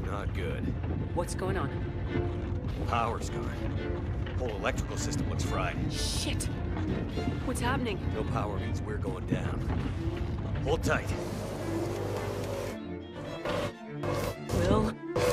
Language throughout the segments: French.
Not good. What's going on? Power's gone. Whole electrical system looks fried. Shit! What's happening? No power means we're going down. Hold tight. Will?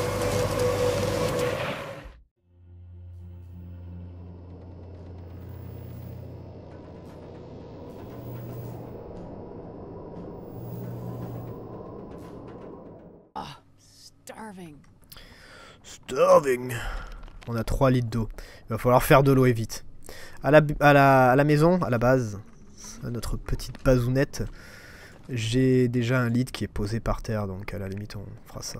Ah, starving. Starving. On a 3 litres d'eau. Il va falloir faire de l'eau et vite. À la maison, à la base, à notre petite bazounette, j'ai déjà un litre qui est posé par terre, donc à la limite on fera ça.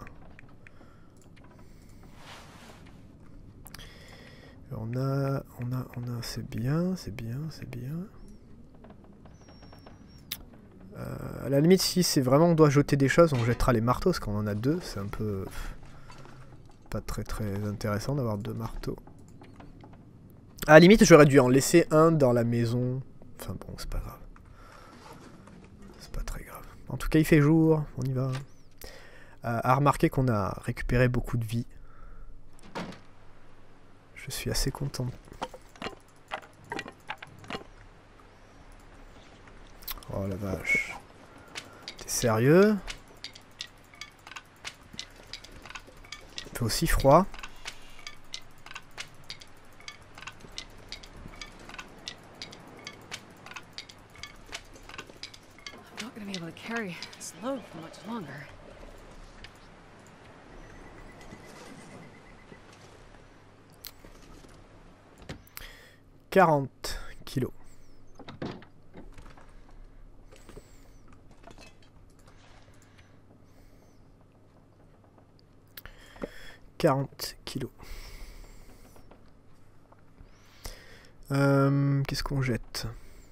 On a, c'est bien, c'est bien, c'est bien. À la limite, si c'est vraiment on doit jeter des choses, on jettera les marteaux, parce qu'on en a 2, c'est un peu pas très intéressant d'avoir 2 marteaux. À la limite, j'aurais dû en laisser un dans la maison. Enfin bon, c'est pas grave. C'est pas très grave. En tout cas, il fait jour, on y va. À remarquer qu'on a récupéré beaucoup de vie. Je suis assez content. Oh la vache. T'es sérieux? Il fait aussi froid. I'm not gonna be able to carry this load for much longer. « 40 kilos. » 40 kilos. Qu'est-ce qu'on jette?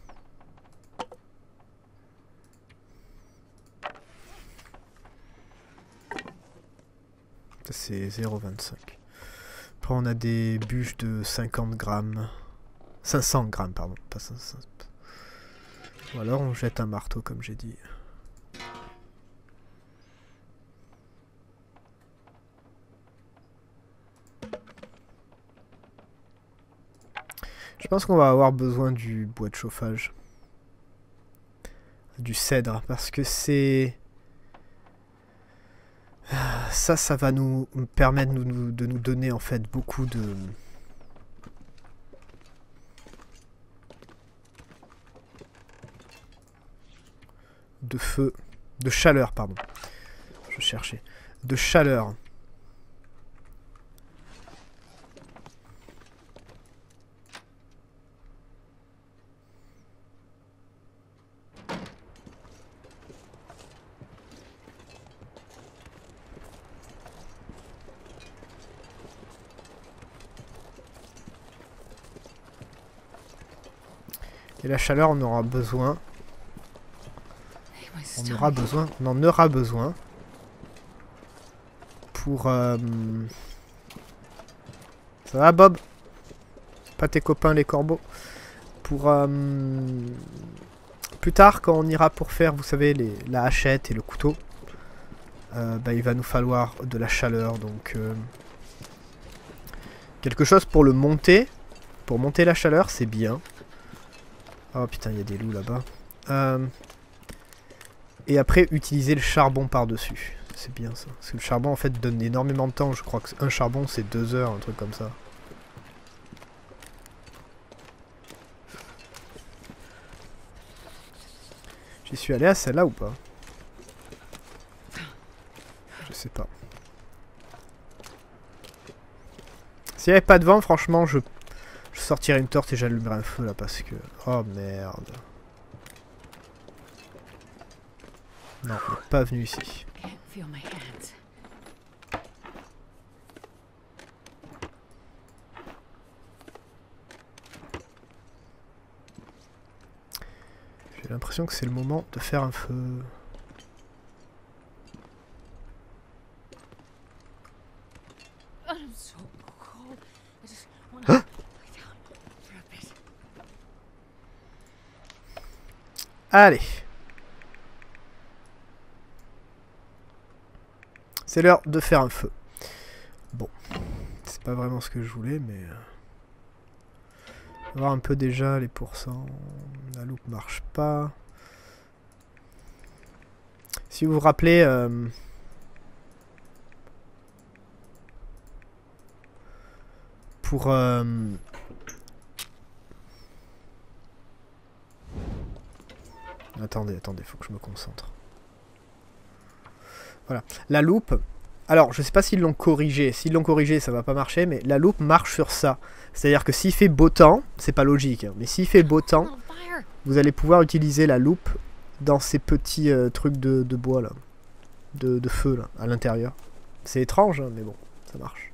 C'est 0,25. Après on a des bûches de 50 grammes. 500 grammes, pardon. Pas 500. Ou alors on jette un marteau comme j'ai dit. Je pense qu'on va avoir besoin du bois de chauffage. Du cèdre. Parce que c'est... Ça va nous permettre de nous donner en fait beaucoup de feu, de chaleur, pardon. Je cherchais. De chaleur. Et la chaleur, on aura besoin. On en aura besoin pour... Ça va, Bob? Pas tes copains les corbeaux. Pour... Plus tard, quand on ira pour faire, vous savez, la hachette et le couteau, bah, il va nous falloir de la chaleur, donc... quelque chose pour le monter. Pour monter la chaleur, c'est bien. Oh putain, il y a des loups là-bas. Et après, utiliser le charbon par-dessus. C'est bien ça. Parce que le charbon, en fait, donne énormément de temps. Je crois qu'un charbon, c'est 2 heures, un truc comme ça. J'y suis allé à celle-là ou pas? Je sais pas. S'il n'y avait pas de vent, franchement, je sortirais une torche et j'allumerais un feu là parce que... Oh merde. Non, on n'est pas venu ici. J'ai l'impression que c'est le moment de faire un feu. Hein? Allez. C'est l'heure de faire un feu. Bon, c'est pas vraiment ce que je voulais, mais... On va voir un peu déjà les pourcents. La loupe marche pas. Si vous vous rappelez... pour... Attendez, faut que je me concentre. Voilà. La loupe... Alors, je sais pas s'ils l'ont corrigé. S'ils l'ont corrigé, ça va pas marcher, mais la loupe marche sur ça. C'est-à-dire que s'il fait beau temps, c'est pas logique, hein, mais s'il fait beau temps, vous allez pouvoir utiliser la loupe dans ces petits trucs de bois, là. De feu, là, à l'intérieur. C'est étrange, hein, mais bon, ça marche.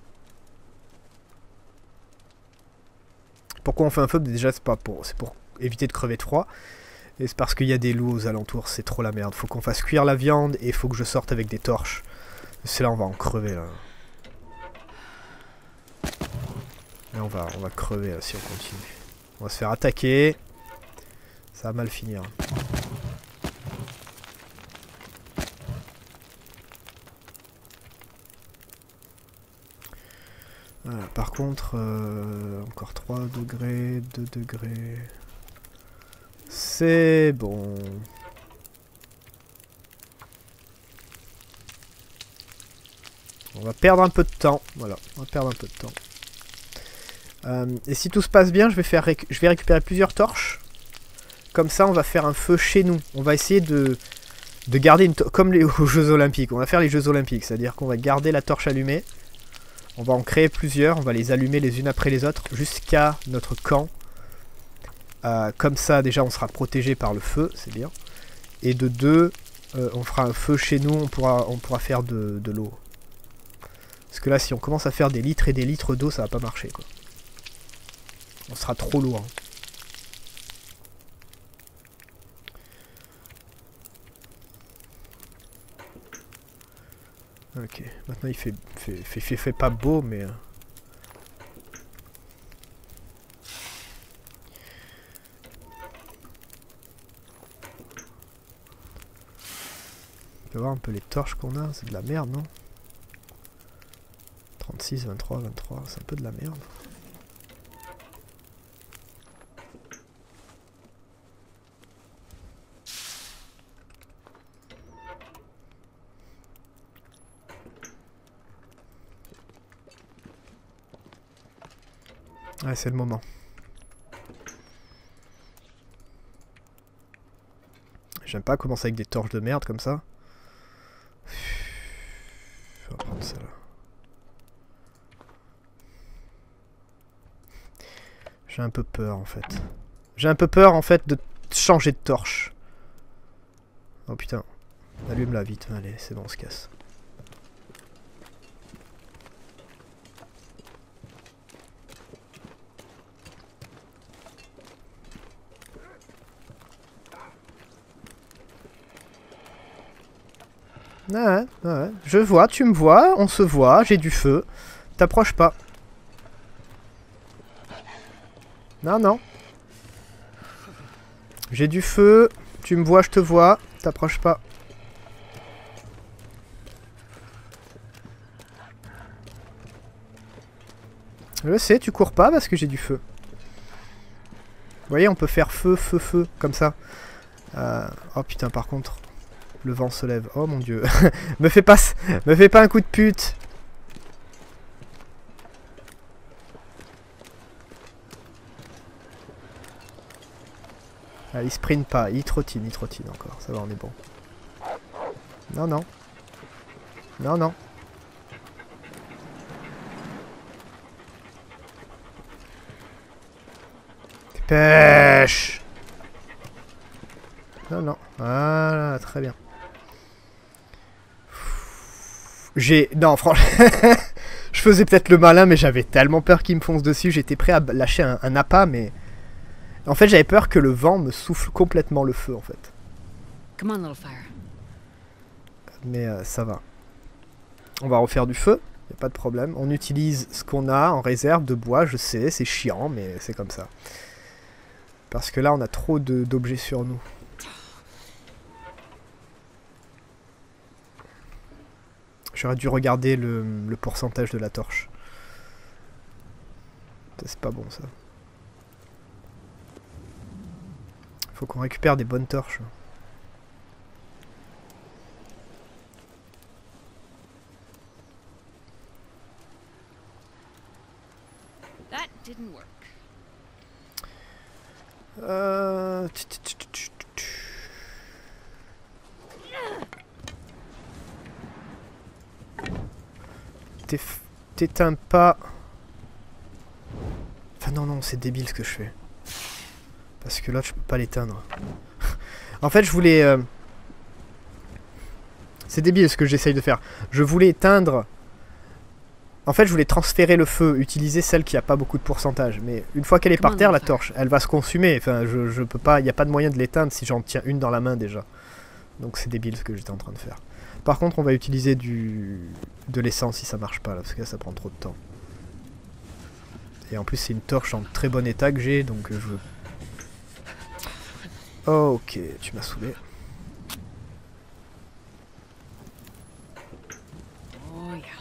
Pourquoi on fait un feu? Déjà, c'est pour éviter de crever de froid. Et c'est parce qu'il y a des loups aux alentours, c'est trop la merde. Faut qu'on fasse cuire la viande et il faut que je sorte avec des torches. C'est là, on va en crever, là. Et on va crever, là, si on continue. On va se faire attaquer. Ça va mal finir. Voilà, par contre, encore 3 degrés, 2 degrés. C'est bon. On va perdre un peu de temps. Voilà, on va perdre un peu de temps. Et si tout se passe bien, je vais récupérer plusieurs torches. Comme ça, on va faire un feu chez nous. On va essayer de garder une comme aux Jeux Olympiques. On va faire les Jeux Olympiques, c'est-à-dire qu'on va garder la torche allumée. On va en créer plusieurs. On va les allumer les unes après les autres jusqu'à notre camp. Comme ça, déjà, on sera protégé par le feu, c'est bien. Et de deux, on fera un feu chez nous. On pourra faire de l'eau. Parce que là, si on commence à faire des litres et des litres d'eau, ça va pas marcher, quoi. On sera trop lourd. Ok, maintenant il fait pas beau, mais... On peut voir un peu les torches qu'on a, c'est de la merde, non? 36, 23, 23, c'est un peu de la merde. Ouais, c'est le moment. J'aime pas commencer avec des torches de merde comme ça. On va prendre celle-là. J'ai un peu peur en fait. J'ai un peu peur en fait de changer de torche. Oh putain. Allume-la vite. Allez, c'est bon, on se casse. Ouais, ouais. Je vois, tu me vois, on se voit, j'ai du feu. T'approches pas. Non, non. J'ai du feu, tu me vois, je te vois, t'approches pas. Je sais, tu cours pas parce que j'ai du feu. Vous voyez, on peut faire feu, feu, feu, comme ça. Oh putain, par contre... Le vent se lève. Oh mon dieu. me fais pas un coup de pute. Ah, il sprint pas. Il trottine encore. Ça va, on est bon. Non, non. Non, non. Pêche. Non, non. Voilà, très bien. Non, franchement... je faisais peut-être le malin, mais j'avais tellement peur qu'il me fonce dessus. J'étais prêt à lâcher un appât, mais... En fait, j'avais peur que le vent me souffle complètement le feu, en fait. Come on, little fire. Mais ça va. On va refaire du feu, y a pas de problème. On utilise ce qu'on a en réserve de bois, je sais, c'est chiant, mais c'est comme ça. Parce que là, on a trop d'objets sur nous. J'aurais dû regarder le pourcentage de la torche. Ça, c'est pas bon ça. Faut qu'on récupère des bonnes torches. That didn't work. T'éteins pas. Enfin non, non, c'est débile ce que je fais. Parce que là, je peux pas l'éteindre. En fait, je voulais... C'est débile ce que j'essaye de faire. Je voulais éteindre... En fait, je voulais transférer le feu, utiliser celle qui a pas beaucoup de pourcentage. Mais une fois qu'elle est par terre, la torche, elle va se consumer. Enfin, je peux pas... Il n'y a pas de moyen de l'éteindre si j'en tiens une dans la main déjà. Donc c'est débile ce que j'étais en train de faire. Par contre, on va utiliser de l'essence si ça marche pas, là, parce que là, ça prend trop de temps. Et en plus, c'est une torche en très bon état que j'ai, donc je veux... Ok, tu m'as saoulé. Oh yeah.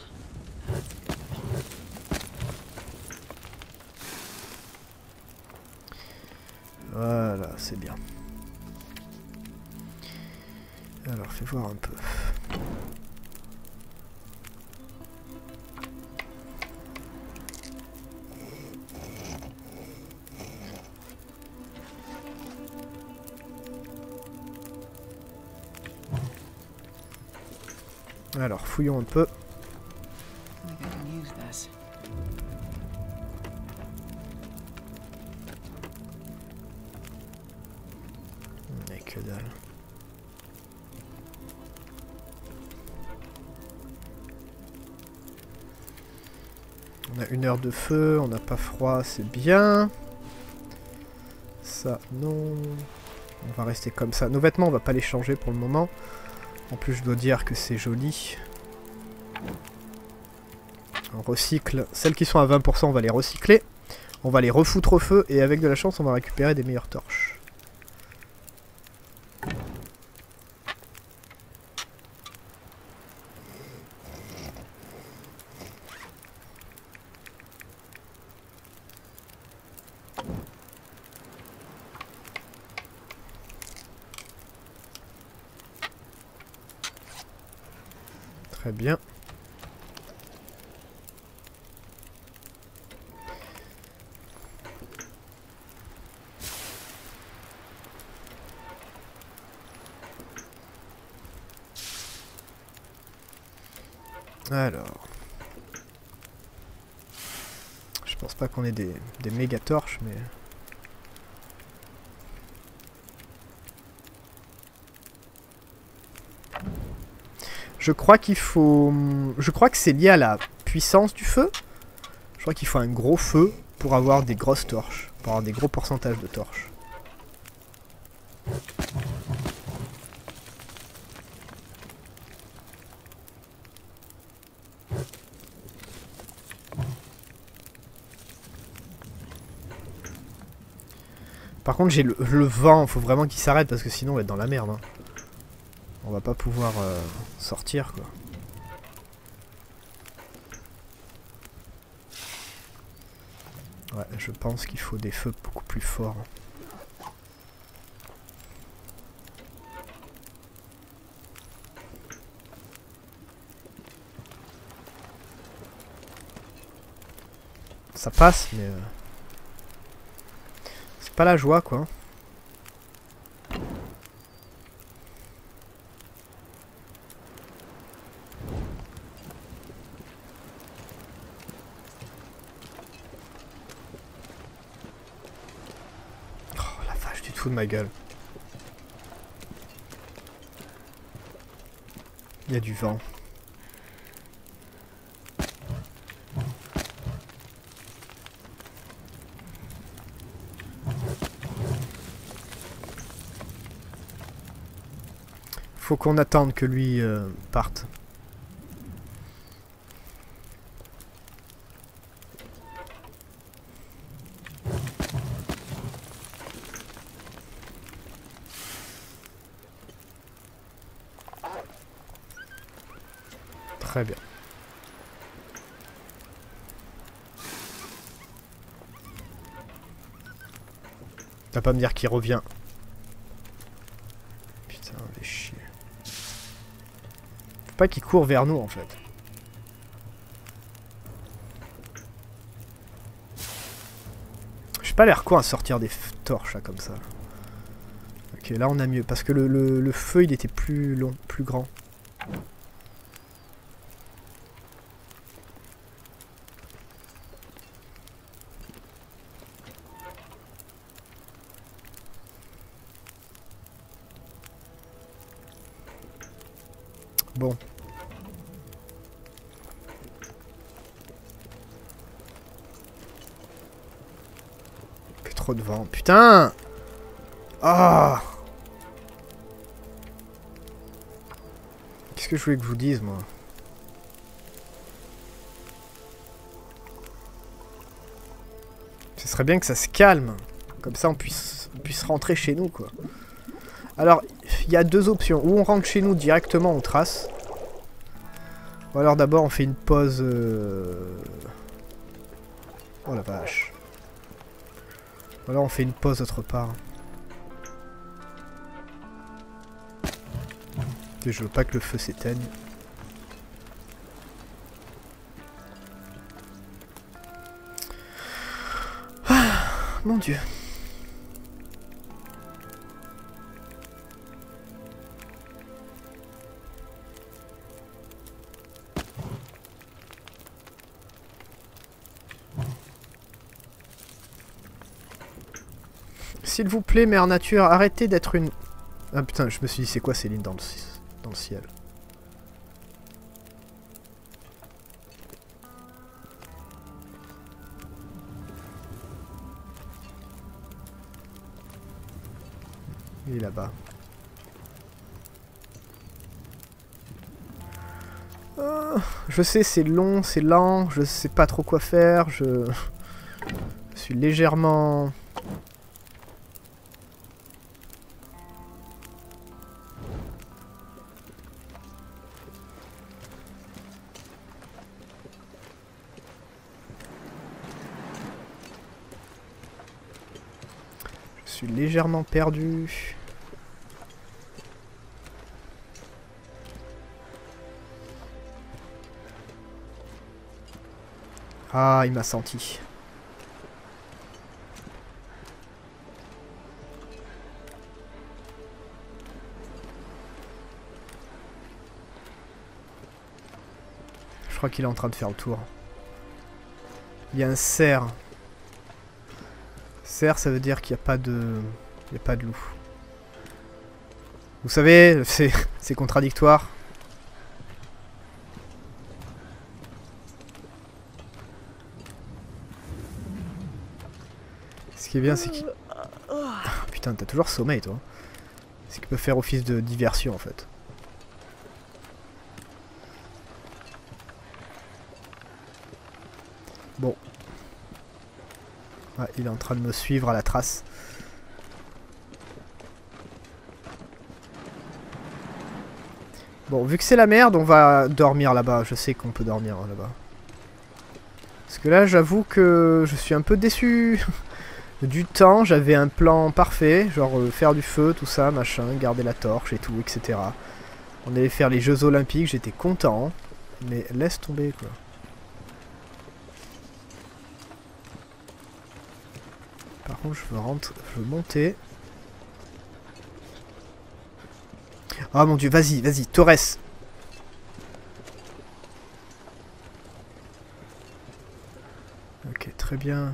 Voilà, c'est bien. Alors, fais voir un peu. Alors, fouillons un peu. Que dalle. On a 1 heure de feu, on n'a pas froid, c'est bien. Ça, non. On va rester comme ça. Nos vêtements, on va pas les changer pour le moment. En plus, je dois dire que c'est joli. On recycle. Celles qui sont à 20%, on va les recycler. On va les refoutre au feu et avec de la chance, on va récupérer des meilleures torches. Très bien. Alors. Je pense pas qu'on ait des méga torches, mais... Je crois qu'il faut... Je crois que c'est lié à la puissance du feu. Je crois qu'il faut un gros feu pour avoir des grosses torches. Pour avoir des gros pourcentages de torches. Par contre, j'ai le vent. Faut vraiment qu'il s'arrête parce que sinon on va être dans la merde. Hein. On va pas pouvoir sortir quoi. Ouais, je pense qu'il faut des feux beaucoup plus forts. Ça passe, mais... c'est pas la joie quoi. De ma gueule. Il y a du vent. Faut qu'on attende que lui parte. Très bien. T'as pas me dire qu'il revient. Putain, des chier. Faut pas qu'il court vers nous en fait. J'ai pas l'air con à sortir des torches là comme ça. Ok, là on a mieux parce que le feu il était plus long, plus grand. Bon. Il fait trop de vent. Putain! Ah! Qu'est-ce que je voulais que je vous dise, moi? Ce serait bien que ça se calme. Comme ça, on puisse rentrer chez nous, quoi. Alors, il y a deux options. Ou on rentre chez nous directement, on trace. Ou alors d'abord, on fait une pause... Oh la vache. Ou alors on fait une pause autre part. Et je veux pas que le feu s'éteigne. Ah, mon Dieu. S'il vous plaît, Mère Nature, arrêtez d'être une... Ah putain, je me suis dit, c'est quoi ces lignes dans le ciel? Il est là-bas. Je sais, c'est long, c'est lent, je sais pas trop quoi faire, je suis légèrement... Je suis légèrement perdu. Ah, il m'a senti. Je crois qu'il est en train de faire le tour. Il y a un cerf. Cerf, ça veut dire qu'il n'y a pas de... Il n'y a pas de loup. Vous savez, c'est contradictoire. Ce qui est bien, c'est qu'il... Ah, putain, t'as toujours sommeil, toi. C'est qu'il peut faire office de diversion, en fait. Bon. Ouais, il est en train de me suivre à la trace. Bon, vu que c'est la merde, on va dormir là-bas. Je sais qu'on peut dormir là-bas. Parce que là, j'avoue que je suis un peu déçu du temps. J'avais un plan parfait, genre faire du feu, tout ça, machin, garder la torche et tout, etc. On allait faire les Jeux Olympiques, j'étais content. Mais laisse tomber, quoi. Par contre, je veux monter. Oh mon dieu, vas-y, vas-y, Torres. Ok, très bien.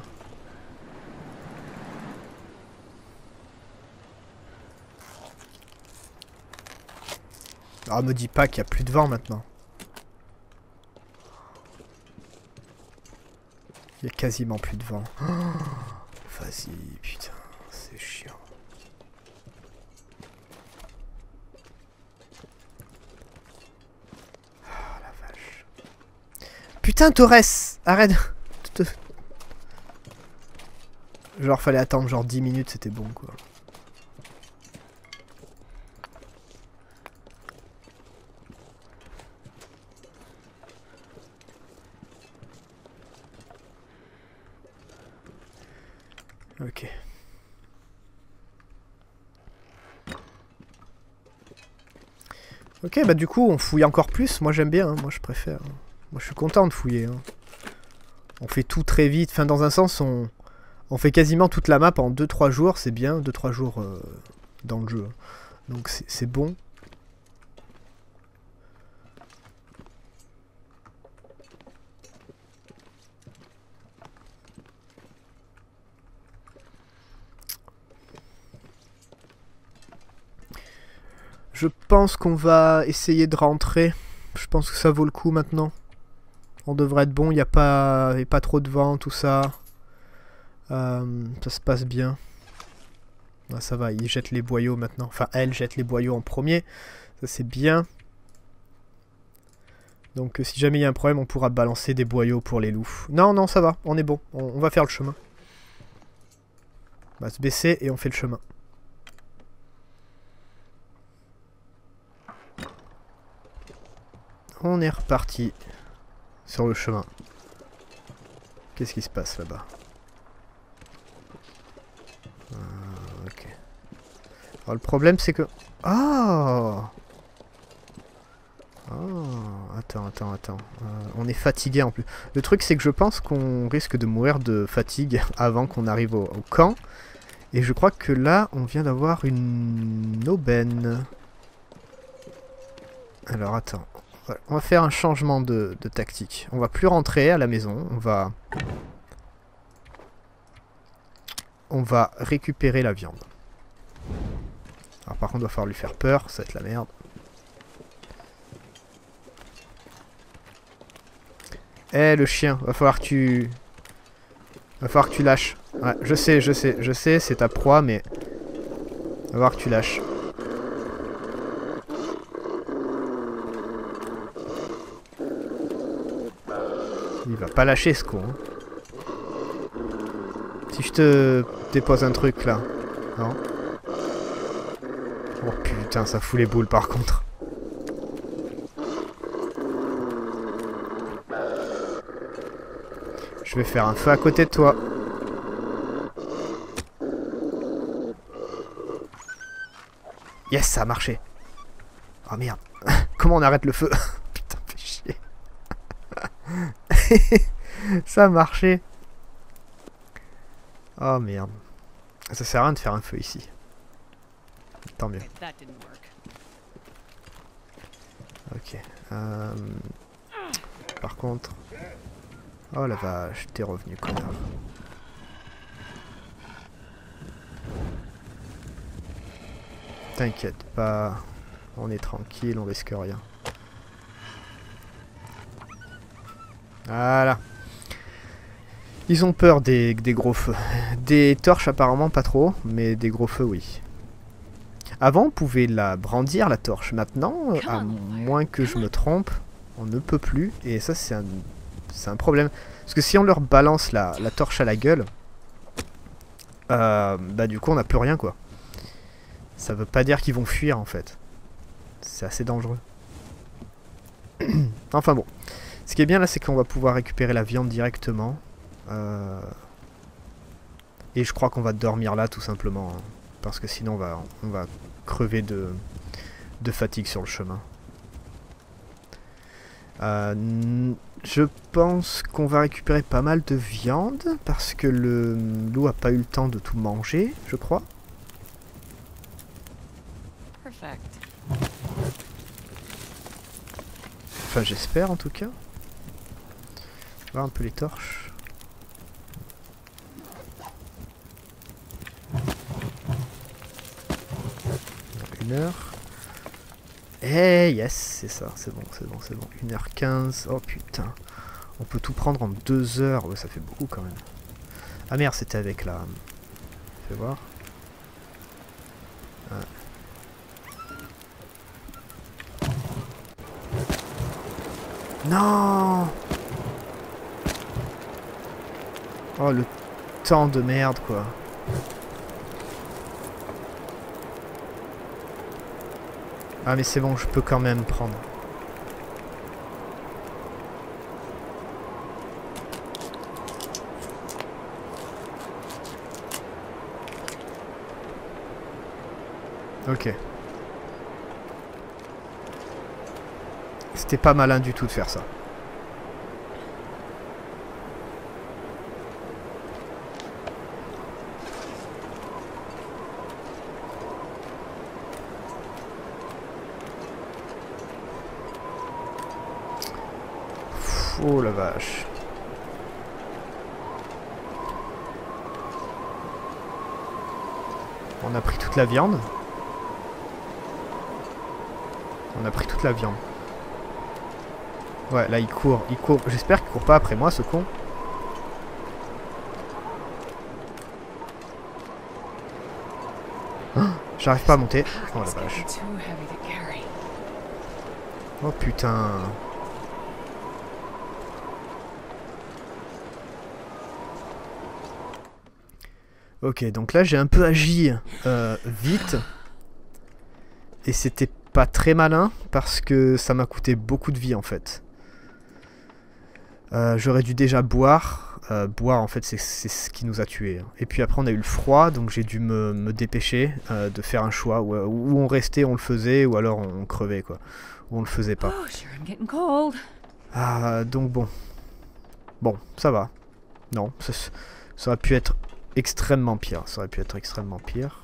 Ah, me dis pas qu'il n'y a plus de vent maintenant. Il y a quasiment plus de vent. Oh, vas-y, putain, c'est chiant. Ah la vache. Putain, Torres, arrête. Genre, fallait attendre genre 10 minutes, c'était bon, quoi. Ok. Ok, bah du coup, on fouille encore plus. Moi, j'aime bien. Hein. Moi, je préfère. Moi, je suis content de fouiller. Hein. On fait tout très vite. Enfin, dans un sens, on fait quasiment toute la map en 2-3 jours. C'est bien. 2-3 jours dans le jeu. Donc, c'est bon. Je pense qu'on va essayer de rentrer. Je pense que ça vaut le coup maintenant. On devrait être bon, il n'y a pas trop de vent, tout ça. Ça se passe bien. Ah, ça va, il jette les boyaux maintenant. Enfin, elle jette les boyaux en premier. Ça, c'est bien. Donc, si jamais il y a un problème, on pourra balancer des boyaux pour les loups. Non, non, ça va, on est bon. On va faire le chemin. On va se baisser et on fait le chemin. On est reparti sur le chemin. Qu'est-ce qui se passe là-bas? Ok. Alors le problème c'est que... Ah attends. On est fatigué en plus. Le truc c'est que je pense qu'on risque de mourir de fatigue avant qu'on arrive au camp. Et je crois que là on vient d'avoir une aubaine. Alors attends. On va faire un changement de tactique. On va plus rentrer à la maison. On va récupérer la viande. Alors par contre, il va falloir lui faire peur. Ça va être la merde. Eh, le chien. Va falloir que tu lâches. Ouais, je sais, c'est ta proie, mais... Va falloir que tu lâches. Il va pas lâcher ce con. Hein. Si je te dépose un truc là. Non. Oh putain, ça fout les boules par contre. Je vais faire un feu à côté de toi. Yes, ça a marché. Oh merde. Comment on arrête le feu? Putain, fais chier. Ça a marché. Oh merde. Ça sert à rien de faire un feu ici. Tant mieux. Ok. Par contre... Oh la vache, t'es revenu, connard. T'inquiète pas. On est tranquille, on risque rien. Voilà. Ils ont peur des gros feux. Des torches apparemment pas trop, mais des gros feux oui. Avant on pouvait la brandir la torche. Maintenant, à moins que je me trompe, on ne peut plus. Et ça c'est un problème. Parce que si on leur balance la torche à la gueule, bah du coup on n'a plus rien quoi. Ça veut pas dire qu'ils vont fuir en fait. C'est assez dangereux. Enfin bon. Ce qui est bien là, c'est qu'on va pouvoir récupérer la viande directement. Et je crois qu'on va dormir là tout simplement. Hein, parce que sinon on va crever de fatigue sur le chemin. Je pense qu'on va récupérer pas mal de viande. Parce que le loup a pas eu le temps de tout manger, je crois. Perfect. Enfin j'espère en tout cas. Voir un peu les torches. Dans 1 heure. Eh yes, c'est ça, c'est bon. 1h15. Oh putain. On peut tout prendre en 2 heures. Ouais, ça fait beaucoup quand même. Ah merde, c'était avec la... Fais voir. Ouais. Non! Oh, le temps de merde, quoi. Ah, mais c'est bon, je peux quand même prendre. Ok. C'était pas malin du tout de faire ça. Oh la vache. On a pris toute la viande. On a pris toute la viande. Ouais, là il court, il court. J'espère qu'il court pas après moi, ce con. Oh, j'arrive pas à monter. Oh la vache. Oh putain. Ok, donc là j'ai un peu agi vite. Et c'était pas très malin parce que ça m'a coûté beaucoup de vie en fait. J'aurais dû déjà boire. Boire en fait c'est ce qui nous a tués. Et puis après on a eu le froid, donc j'ai dû me dépêcher de faire un choix. Où on restait, on le faisait, ou alors on crevait quoi. Ou on le faisait pas. Donc bon. Bon, ça va. Non, ça aurait pu être extrêmement pire. Ça aurait pu être extrêmement pire.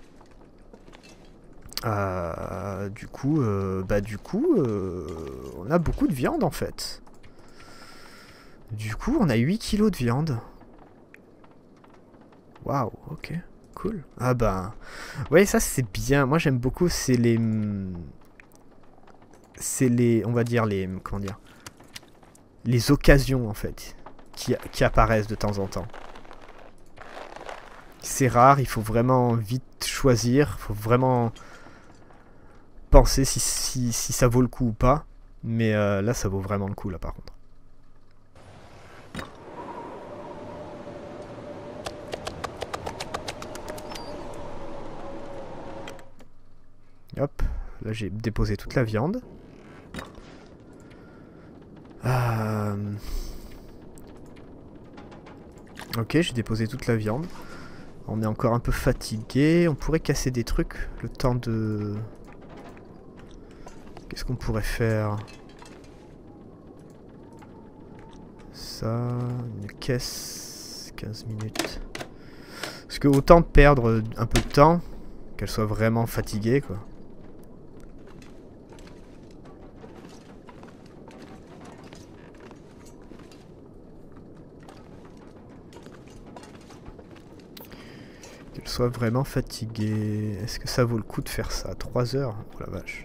Du coup, on a beaucoup de viande en fait. Du coup, on a 8 kilos de viande. Waouh, ok, cool. Ah bah, ouais, ça c'est bien. Moi j'aime beaucoup, c'est les, on va dire les, comment dire, les occasions en fait, qui apparaissent de temps en temps. C'est rare, il faut vraiment vite choisir, il faut vraiment penser si ça vaut le coup ou pas. Mais là, ça vaut vraiment le coup, là, par contre. Hop, là, j'ai déposé toute la viande. Ok, j'ai déposé toute la viande. On est encore un peu fatigué. On pourrait casser des trucs. Le temps de... Qu'est-ce qu'on pourrait faire? Ça... Une caisse... 15 minutes. Parce que autant perdre un peu de temps, qu'elle soit vraiment fatiguée, quoi. Soit vraiment fatigué. Est-ce que ça vaut le coup de faire ça? 3 heures? Oh la vache.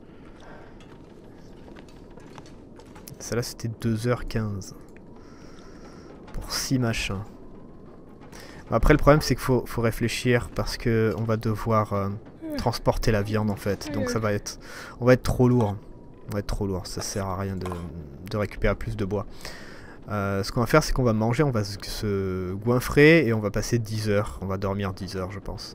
Celle-là c'était 2h15. Pour 6 machins. Après le problème c'est qu'il faut réfléchir parce que on va devoir transporter la viande en fait. Donc ça va être... On va être trop lourd. On va être trop lourd. Ça sert à rien de récupérer plus de bois. Ce qu'on va faire, c'est qu'on va manger, on va se goinfrer et on va passer 10 heures. On va dormir 10 heures, je pense.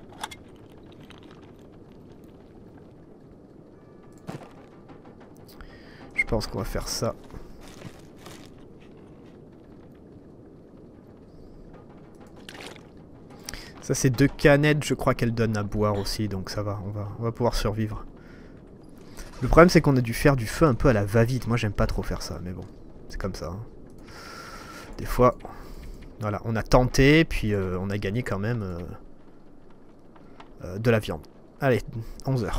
Je pense qu'on va faire ça. Ça, c'est 2 canettes, je crois qu'elles donnent à boire aussi, donc ça va, on va pouvoir survivre. Le problème, c'est qu'on a dû faire du feu un peu à la va-vite. Moi, j'aime pas trop faire ça, mais bon, c'est comme ça. Hein. Des fois, voilà, on a tenté, puis on a gagné quand même de la viande. Allez, 11 heures.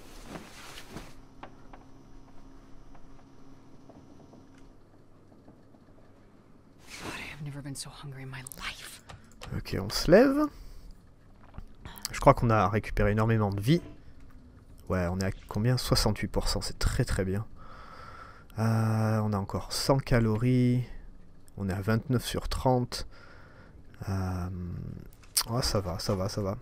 Ok, on se lève. Je crois qu'on a récupéré énormément de vie. Ouais, on est à combien? 68%, c'est très très bien. On a encore 100 calories. On est à 29 sur 30. Oh, ça va, ça va, ça va.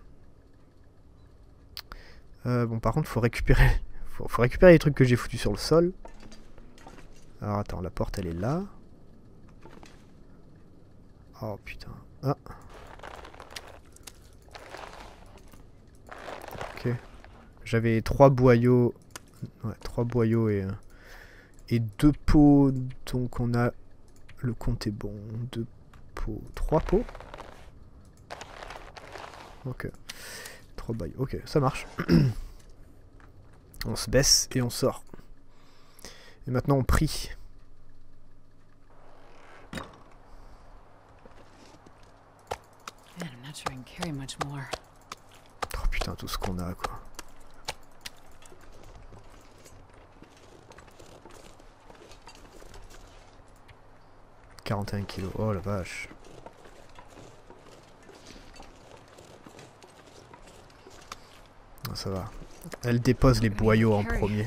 Bon, par contre, faut récupérer... faut récupérer les trucs que j'ai foutus sur le sol. Alors, attends, la porte, elle est là. Oh, putain. Ah. Ok. J'avais 3 boyaux. Ouais, 3 boyaux et 2 pots. Donc, on a... Le compte est bon. 2 pots. 3 pots. Ok. 3 bails. Ok, ça marche. On se baisse et on sort. Et maintenant on prie. Man, I'm not sure I can carry much more. Oh putain, tout ce qu'on a quoi. « 41 kilos, oh la vache. » Non, ça va. Elle dépose les boyaux en premier.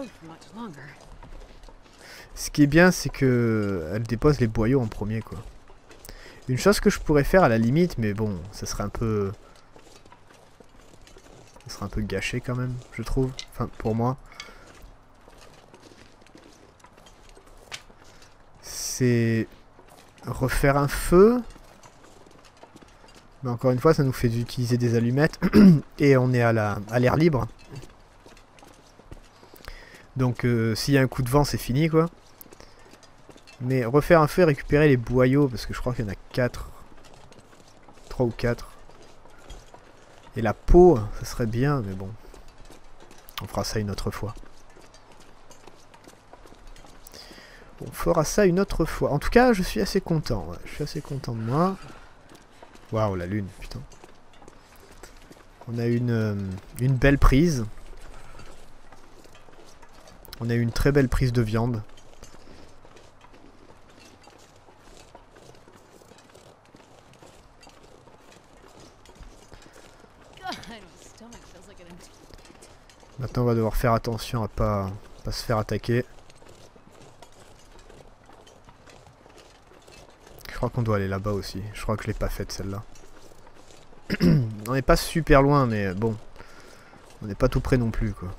Ce qui est bien, c'est que elle dépose les boyaux en premier, quoi. Une chose que je pourrais faire à la limite, mais bon, ça serait un peu... Ça serait un peu gâché quand même, je trouve. Enfin, pour moi. C'est... refaire un feu. Mais encore une fois, ça nous fait utiliser des allumettes. Et on est à l'air libre. Donc s'il y a un coup de vent, c'est fini quoi. Mais refaire un feu et récupérer les boyaux, parce que je crois qu'il y en a 4. 3 ou 4. Et la peau, ça serait bien, mais bon. On fera ça une autre fois. On fera ça une autre fois. En tout cas, je suis assez content. Ouais. Je suis assez content de moi. Waouh, la lune, putain. On a une belle prise. On a eu une très belle prise de viande. Maintenant, on va devoir faire attention à pas se faire attaquer. Je crois qu'on doit aller là-bas aussi. Je crois que je l'ai pas faite celle-là. On n'est pas super loin, mais bon. On n'est pas tout près non plus, quoi.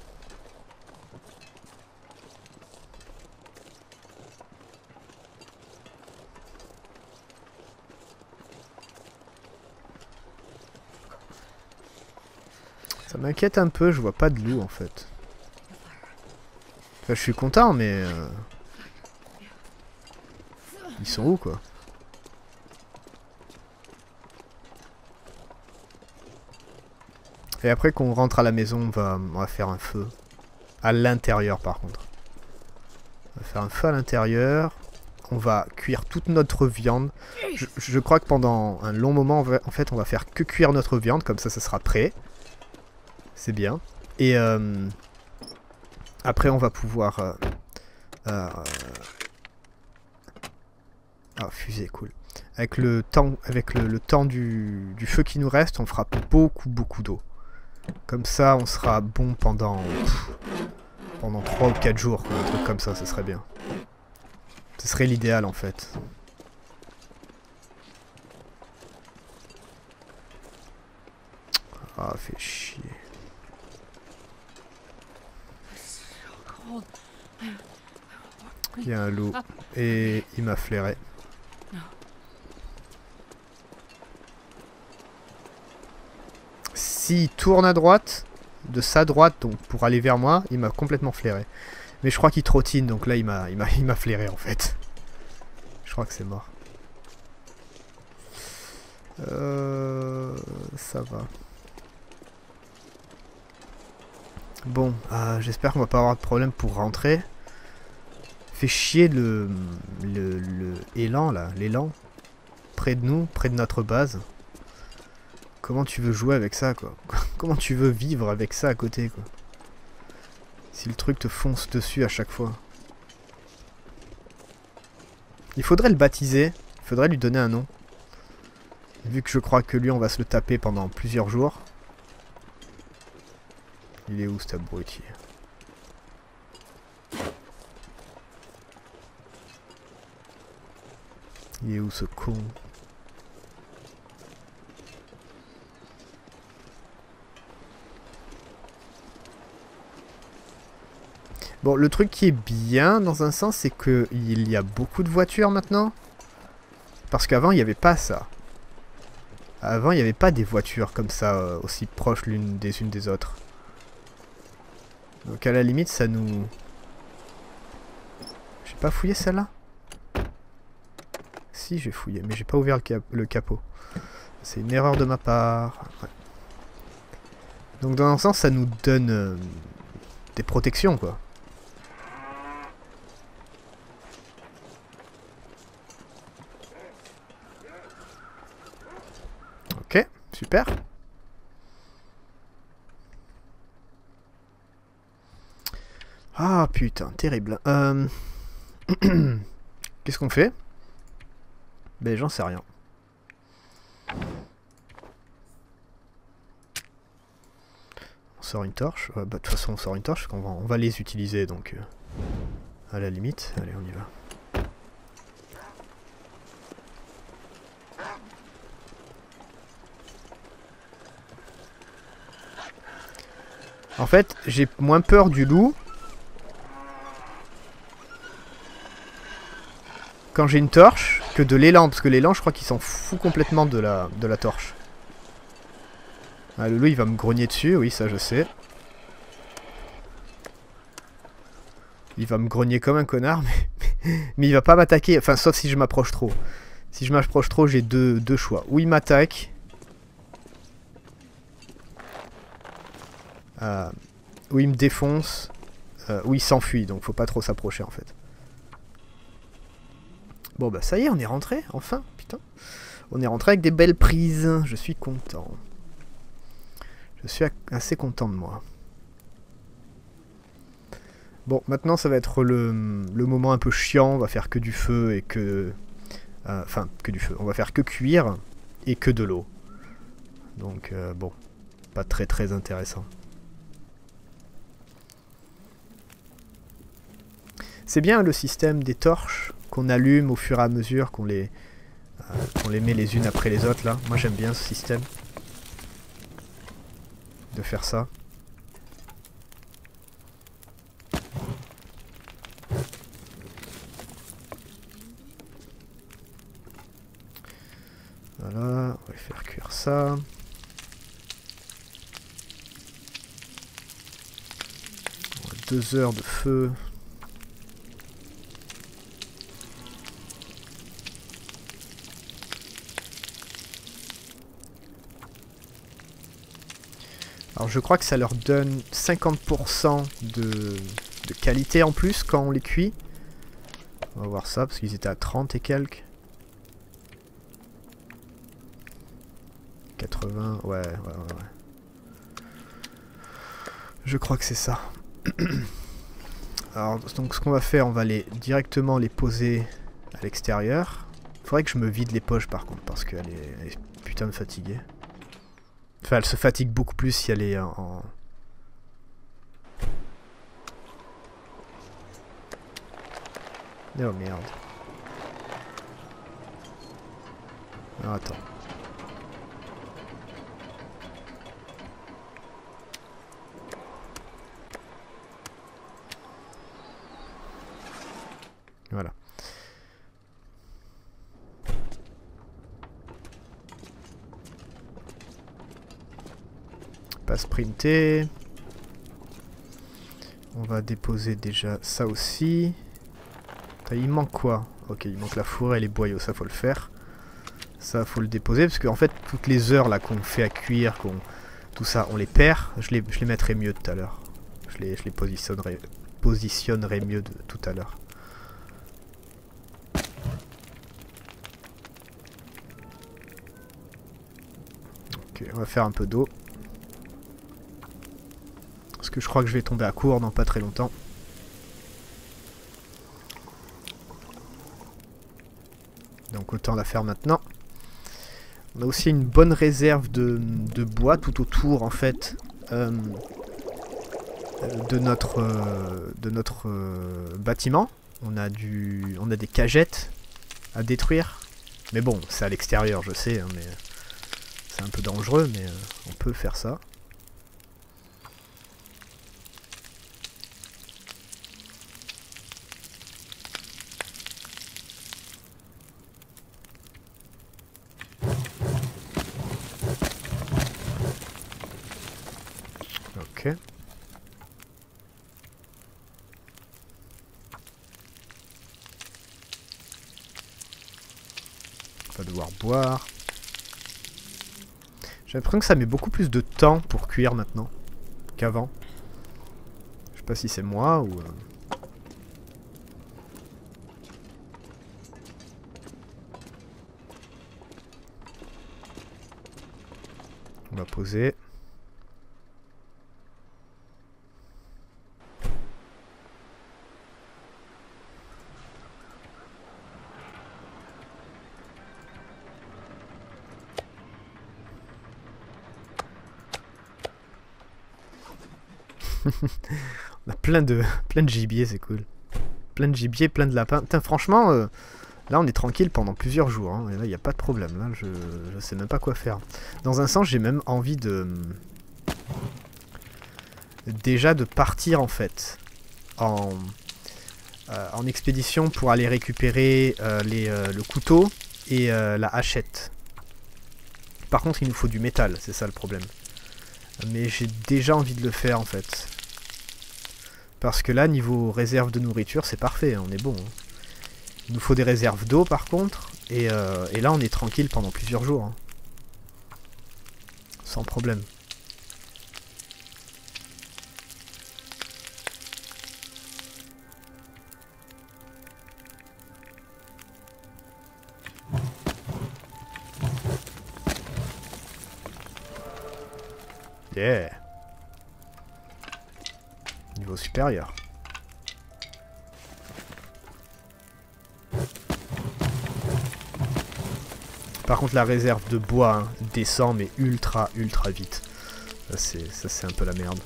Ça m'inquiète un peu, je vois pas de loup en fait. Enfin, je suis content, mais... Ils sont où, quoi? Et après qu'on rentre à la maison, on va faire un feu. À l'intérieur, par contre. On va faire un feu à l'intérieur. On va cuire toute notre viande. Je crois que pendant un long moment, en fait, on va faire que cuire notre viande. Comme ça sera prêt. C'est bien. Et après, on va pouvoir... Ah, fusée, cool. Avec le temps, du feu qui nous reste, on fera beaucoup d'eau. Comme ça, on sera bon pendant 3 ou 4 jours. Quoi, un truc comme ça serait bien. Ce serait l'idéal, en fait. Ah, fait chier. Il y a un loup. Et il m'a flairé. S'il tourne à droite, de sa droite, donc pour aller vers moi, il m'a complètement flairé. Mais je crois qu'il trottine, donc là il m'a flairé en fait. Je crois que c'est mort. Ça va. Bon, j'espère qu'on va pas avoir de problème pour rentrer. Fait chier le élan là, l'élan. Près de nous, près de notre base. Comment tu veux jouer avec ça, quoi? Comment tu veux vivre avec ça à côté, quoi? Si le truc te fonce dessus à chaque fois. Il faudrait le baptiser. Il faudrait lui donner un nom. Vu que je crois que lui, on va se le taper pendant plusieurs jours. Il est où, cet abruti? Il est où, ce con? Bon, le truc qui est bien, dans un sens, c'est qu'il y a beaucoup de voitures maintenant. Parce qu'avant, il n'y avait pas ça. Avant, il n'y avait pas des voitures comme ça, aussi proches l'une des unes des autres. Donc à la limite, ça nous... J'ai pas fouillé celle-là? Si, j'ai fouillé, mais j'ai pas ouvert le capot. C'est une erreur de ma part. Ouais. Donc dans un sens, ça nous donne des protections, quoi. Ok, super. Ah putain, terrible. Qu'est-ce qu'on fait? Ben j'en sais rien. On sort une torche. Bah, de toute façon on sort une torche parce qu'on va les utiliser donc à la limite. Allez, on y va. En fait, j'ai moins peur du loup quand j'ai une torche que de l'élan, parce que l'élan je crois qu'il s'en fout complètement de la torche. Ah, le loup il va me grogner dessus, oui ça je sais. Il va me grogner comme un connard, mais il va pas m'attaquer, enfin sauf si je m'approche trop. Si je m'approche trop, j'ai deux choix. Ou il m'attaque, ou il me défonce, ou il s'enfuit, donc faut pas trop s'approcher en fait. Bon bah ça y est, on est rentré, enfin, putain. On est rentré avec des belles prises, je suis content. Je suis assez content de moi. Bon, maintenant ça va être le moment un peu chiant, on va faire que du feu et que... Enfin, que du feu, on va faire que cuire et que de l'eau. Donc bon, pas très intéressant. C'est bien le système des torches qu'on allume au fur et à mesure qu'on les met les unes après les autres là. Moi j'aime bien ce système de faire ça. Voilà, on va faire cuire ça. On a 2 heures de feu. Alors je crois que ça leur donne 50% de qualité en plus quand on les cuit. On va voir ça parce qu'ils étaient à 30 et quelques. 80, ouais. Je crois que c'est ça. Alors donc ce qu'on va faire, on va directement les poser à l'extérieur. Faudrait que je me vide les poches par contre parce qu'elle est putain de fatiguée. Enfin, elle se fatigue beaucoup plus si elle est en... Oh merde. Ah, attends. Voilà. Pas sprinter. On va déposer déjà ça aussi. Il manque quoi? Ok, il manque la fourrure et les boyaux, ça faut le faire. Ça faut le déposer parce qu'en fait toutes les heures là qu'on fait à cuire, tout ça, on les perd. Je les mettrai mieux tout à l'heure. Je les positionnerai mieux tout à l'heure. Ok, on va faire un peu d'eau. Parce que je crois que je vais tomber à court dans pas très longtemps. Donc autant la faire maintenant. On a aussi une bonne réserve de bois tout autour en fait de notre bâtiment. On a des cagettes à détruire. Mais bon, c'est à l'extérieur, je sais, hein, mais c'est un peu dangereux, mais on peut faire ça. Ok. On va devoir boire. J'ai l'impression que ça met beaucoup plus de temps pour cuire maintenant qu'avant. Je sais pas si c'est moi ou... On va poser. On a plein de gibier, c'est cool. Plein de gibier, plein de lapins. Putain, franchement, là on est tranquille pendant plusieurs jours. Hein, et là il n'y a pas de problème. Là je sais même pas quoi faire. Dans un sens, j'ai même envie de... déjà de partir en fait. En expédition pour aller récupérer le couteau et la hachette. Par contre, il nous faut du métal, c'est ça le problème. Mais j'ai déjà envie de le faire en fait. Parce que là, niveau réserve de nourriture, c'est parfait, on est bon. Hein. Il nous faut des réserves d'eau par contre. Et là, on est tranquille pendant plusieurs jours. Hein. Sans problème. Yeah. Niveau supérieur. Par contre la réserve de bois hein, descend mais ultra vite. Ça c'est un peu la merde.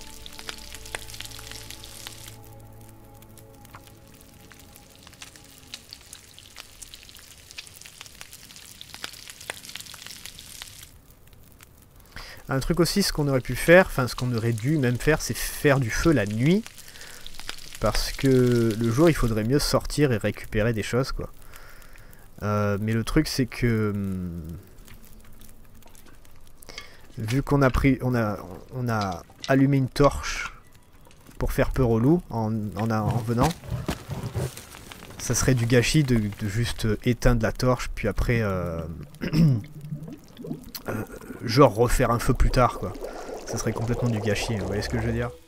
Un truc aussi, ce qu'on aurait pu faire, enfin ce qu'on aurait dû même faire, c'est faire du feu la nuit. Parce que le jour, il faudrait mieux sortir et récupérer des choses, quoi. Mais le truc, c'est que... vu qu'on a pris... On a allumé une torche pour faire peur aux loups en venant. Ça serait du gâchis de juste éteindre la torche, puis après... genre refaire un feu plus tard quoi. Ça serait complètement du gâchis, vous voyez ce que je veux dire?